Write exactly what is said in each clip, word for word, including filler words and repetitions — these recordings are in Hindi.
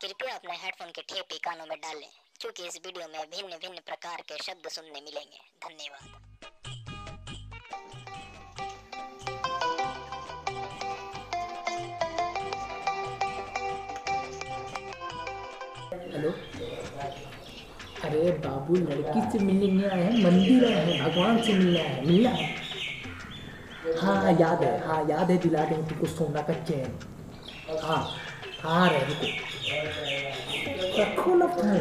कृपया अपने हेडफोन के ठेपे कानों में डालें क्योंकि इस वीडियो में भिन्न भिन्न प्रकार के शब्द सुनने मिलेंगे। धन्यवाद। हेलो, अरे बाबू लड़की से मिलने नहीं आए हैं, मंदिर आए हैं, भगवान से मिलने आए हैं। मिलना है? हाँ याद है, हाँ याद है, दिला देंगे तुमको सोना का चैन। हाँ हाँ रहे रुको, रखो ना फोन।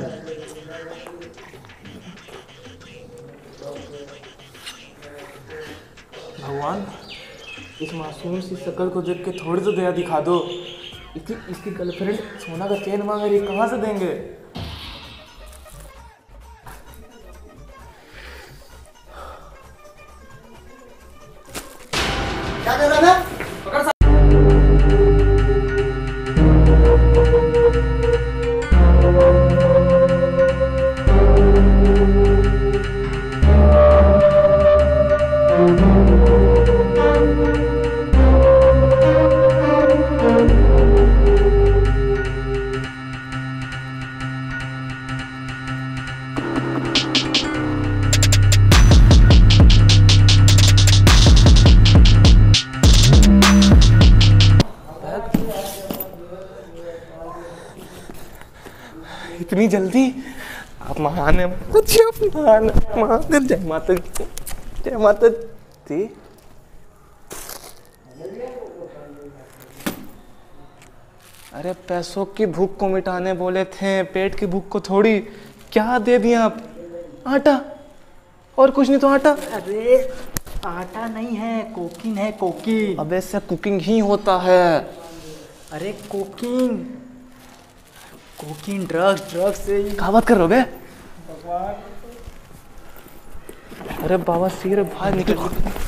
भगवान, इस मासूम सी शक्ल को देख के थोड़ी तो दया दिखा दो। इसकी इसकी गर्लफ्रेंड सोना का चेन मांग रही है, कहाँ से देंगे? क्या कर रहा है? पकड़ इतनी जल्दी? आप महान है, महान महान। जय माता दी, जय माता दी। अरे पैसों की भूख को मिटाने बोले थे, पेट की भूख को थोड़ी। क्या दे दिया आप? आटा और कुछ नहीं तो आटा। अरे आटा नहीं है, कोकिन है, कोकिन। अब ऐसे कुकिंग ही होता है। अरे कोकिन, कोकिन ड्रग्स, ड्रग्स से क्या बात कर रहे हो बे? अरे बाबा सिर बाहर निकल।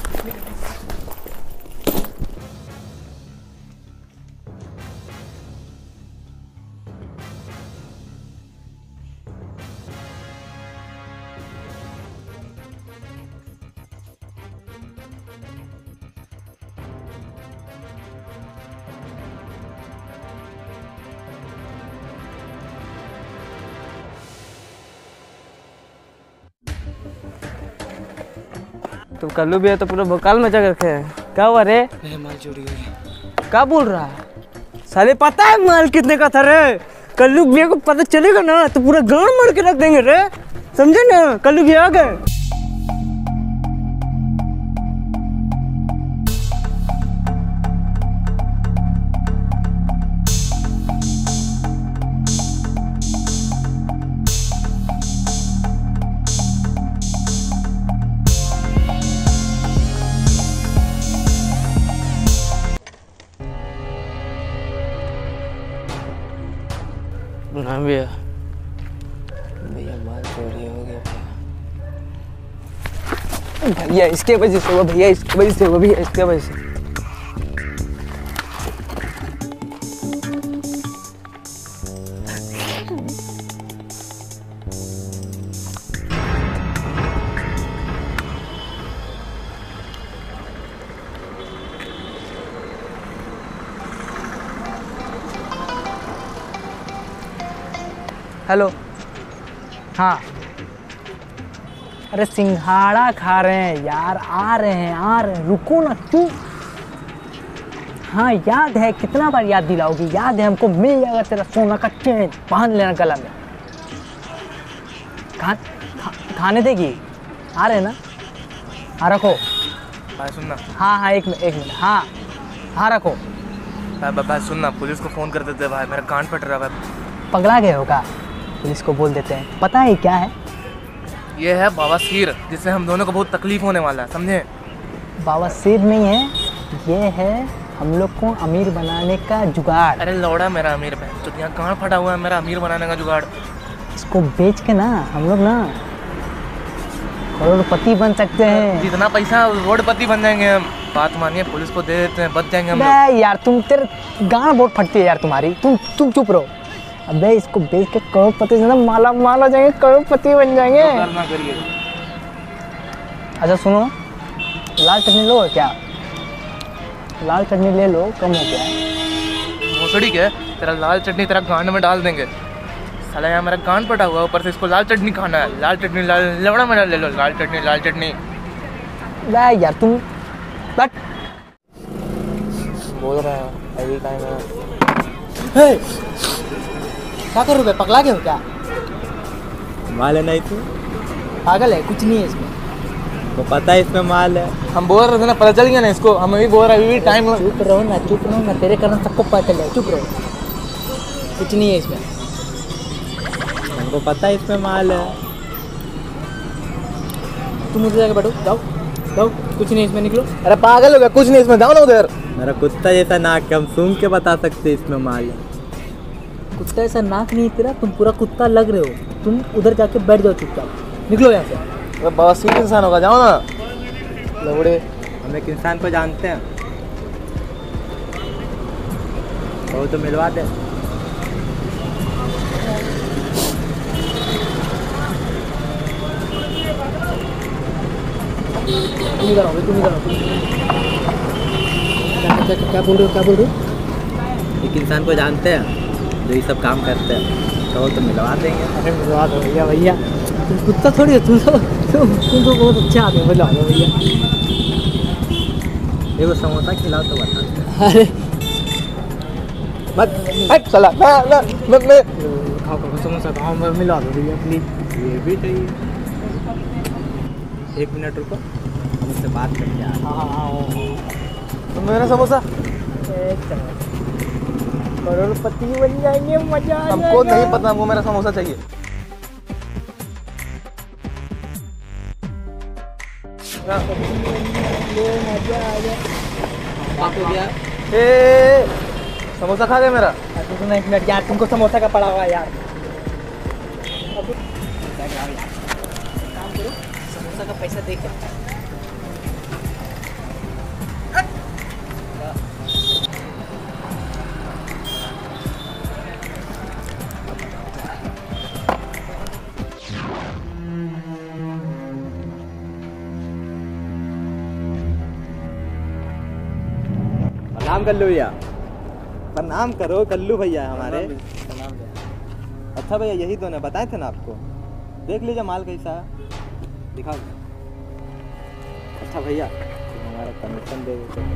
तो कल्लू भी है तो पूरा भोकाल मचा कर रखे है। क्या हुआ रे? माल चोरी हो गई। क्या बोल रहा है? साले पता है माल कितने का था रे? कल्लू भैया को पता चलेगा ना तो पूरा गांव मार के रख देंगे रे, समझे ना? कल्लू भैया आ गए। ना भैया, भैया माल चोरी हो गया भैया। भैया इसके वजह से हुआ, भैया इसके वजह से हुआ, भैया इसके वजह से। हेलो, हाँ। अरे सिंघाड़ा खा रहे हैं यार, आ रहे हैं आ रहे हैं, रुको ना तू। हाँ याद है, कितना बार याद दिलाओगी? याद है हमको, मिल जाएगा तेरा सोना का चेन, पहन लेना गला में। खा, खा, खाने देगी? आ रहे हैं ना? हाँ रखो। भाई सुनना। हाँ हाँ एक मिनट एक मिनट, हाँ हाँ रखो। भाई भाई सुनना, पुलिस को फोन कर देते भाई, मेरा कान फट रहा है। पगला गए होगा? पुलिस को बोल देते हैं। पता है क्या है? ये है बवासीर, जिससे हम दोनों को बहुत तकलीफ होने वाला है, समझे? बवासीर नहीं है, ये है हम लोग को अमीर बनाने का जुगाड़। अरे लौड़ा मेरा अमीर है, तो यहाँ कान फटा हुआ है मेरा अमीर बनाने का जुगाड़। इसको बेच के ना हम लोग ना करोड़पति बन सकते हैं। जितना पैसा रोडपति बन जाएंगे हम। बात मानिए, पुलिस को दे देते हैं, बच जाएंगे हम लोग। यार तुम, तेरे गान बहुत फटती है यार तुम्हारी, तुम तुम चुप रहो। अबे इसको बेच के करोड़पति से ना माला माल हो जाएंगे, करोड़पति बन जाएंगे। करना करिए। अच्छा सुनो, लाल चटनी लो क्या? लाल चटनी ले लो, कम हो गया। भोसड़ी के तेरा लाल चटनी तेरा गांड में डाल देंगे। साला यहाँ मेरा गांड पटा हुआ, ऊपर से इसको लाल चटनी खाना है। लाल चटनी लाल लवड़ा में ले लो, लाल चटनी लाल चटनी। ला यार तुम बट बोल रहा है अभी टाइम है। क्या करोगे, पगला गए हो क्या? माल है नहीं तू पागल है, कुछ नहीं है इसमें। तो पता है इसमें माल है। हम बोल रहे थे ना, पता चल गया ना इसको। हम अभी बोल रहे हैं अभी भी टाइम। चुप रहो ना, चुप रहो ना, तेरे कारण सबको पता चल जाए। चुप रहो, कुछ नहीं है इसमें। हमको पता है इसमें माल है। तुम उधर जाके बैठो, जाओ जाओ, कुछ नहीं इसमें, निकलो। अरे पागल हो गया, कुछ नहीं इसमें, जाओ ना उधर। मेरा कुत्ता जैसा नाक है, हम सूंघ के बता सकते इसमें माल है। कुत्ता ऐसा नाक नहीं तेरा, तुम पूरा कुत्ता लग रहे हो। तुम उधर जाके बैठ जाओ चुपचाप, निकलो यहाँ से। अरे बवासीर इंसान होगा, जाओ ना लवड़े। हम एक इंसान को जानते हैं, वो तो मिलवा दे। तुम इधर आओ, तुम इधर आओ। क्या क्या क्या बोल रहे हो, क्या बोल रहे हो? एक इंसान को जानते हैं जो ये सब काम करते हैं, तो वो तो मिलवा देंगे। अरे मिलवा दो भैया, भैया तुम कुत्ता थोड़ी हो, तुम तो तुम तुम तो बहुत अच्छे आदमी हो, मिलवा दो भैया। देखो समोसा खिलाओ तो बताते हैं। अरे मत हट साला, ना ना मैं मैं खाओ खाओ समोसा खाओ, मिलवा दो भैया प्लीज। ये भी चाहिए। एक मिनट रुको, हम उससे बात करके आ रहे हैं। हाँ हाँ हाँ, तो मेरा समोसा एक चम्मच। करोड़पति बन जाएंगे, मजा आ हमको नहीं पता, हमको मेरा समोसा चाहिए। मजा आ जाए। बात हो गया। ए समोसा खा गया मेरा। अरे सुनो एक मिनट यार, तुमको समोसा का पड़ा हुआ है यार। अब काम करो, समोसा का पैसा दे के प्रणाम कल्लू भैया। प्रणाम करो कल्लू भैया हमारे। अच्छा भैया यही दोनों बताए थे ना आपको, देख लीजिए माल कैसा है, दिखाओ। अच्छा भैया हमारा कमीशन दे देते।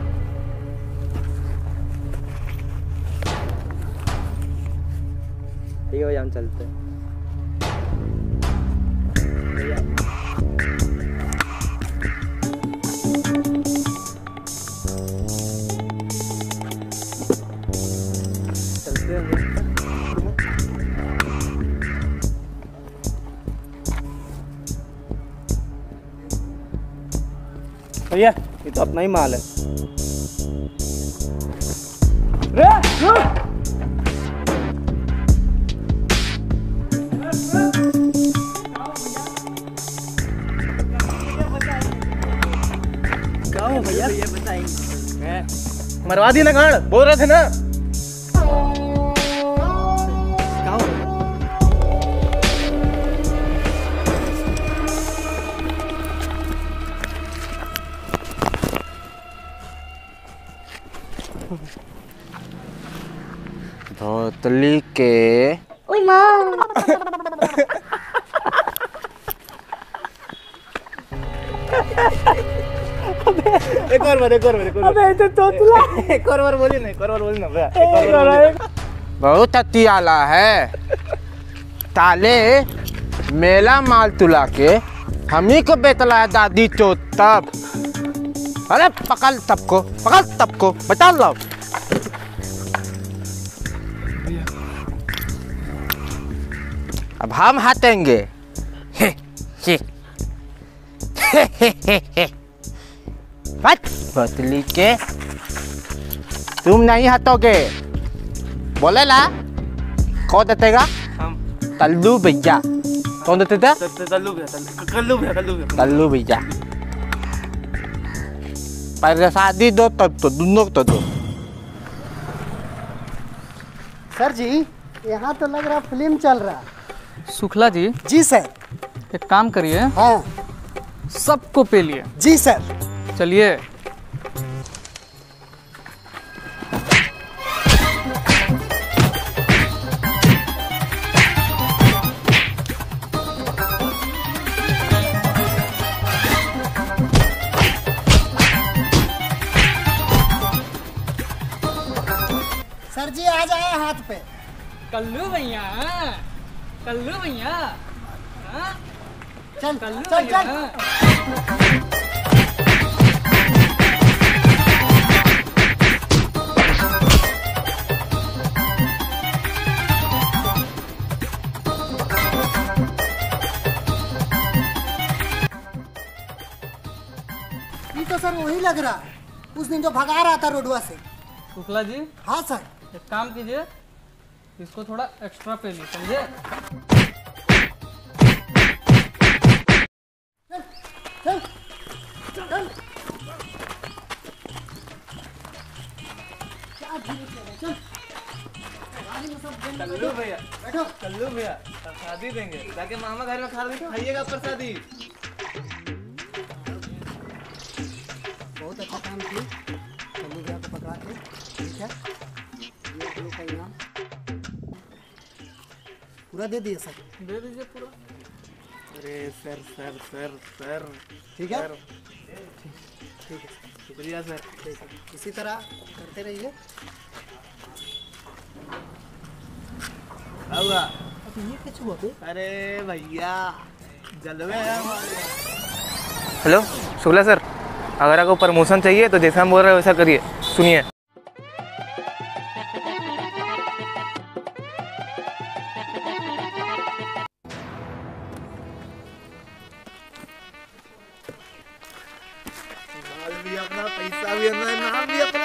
ठीक है भैया, हम चलते हैं। चलते हैं भैया, ये तो अपना ही माल है। रे रुक। क्या हो भैया, ये बताइए। मरवा दी ना गांड, बोल रहे थे ना। क्या हो? धोतली के ओए माँ। एक और बार, एक और बार, एक और बार। अबे तो तोतला। एक और बार बोली ना, एक और बार बोली ना भैया, एक और बार बोली। बहुत अतियाला है। ताले मेला माल तुला के हमी को बेतला है दादी चो तब। अरे पकड़ तब को, पकड़ तब को, बचा लो। अब हम हटेंगे। हे, हे, हे, हे, हे, हे। बच बतली के तुम नहीं हटोगे। बोले ला कौन देतेगा? हम तल्लू भैया। कौन देते थे? तल्लू भैया, तल्लू कल्लू भैया, कल्लू भैया। तल्लू भैया। पहले शादी दो तब तो दोनों तो दो। सर जी यहाँ तो लग रहा फिल्म चल रहा। शुक्ला जी, जी सर। एक काम करिए, हाँ सबको पे लिए जी सर। चलिए। पे। कल्लू भैया, कल्लू भैया, हाँ? चल कल्लू चल भैया। चल। ये तो सर वही लग रहा है, उस दिन जो भगा रहा था रोडवा से। शुक्ला जी, हाँ सर। एक काम कीजिए, इसको थोड़ा एक्स्ट्रा पे ली, समझे? चल चल। क्या धीरे चल चल। गाड़ी में सब बंद कल्लू भैया, बैठो। कल्लू भैया प्रसादी देंगे, जाके मामा घर में खा खाइएगा प्रसादी। बहुत अच्छा काम किए कल्लू भैया को पकड़ा के। ठीक है, ये कल्लू का इनाम पूरा दे दिए सर। दे दीजिए पूरा। अरे सर सर सर सर ठीक है, सर, ठीक है, शुक्रिया सर। ठीक है। इसी तरह करते रहिए। आऊँगा। अब ये कैसे हुआ बे? अरे भैया जलवे है हमारे। हेलो शुक्ला सर, अगर आपको प्रमोशन चाहिए तो जैसा हम बोल रहे हैं वैसा करिए। सुनिए, माल भी अपना, पैसा भी अपना, नाम भी अपना।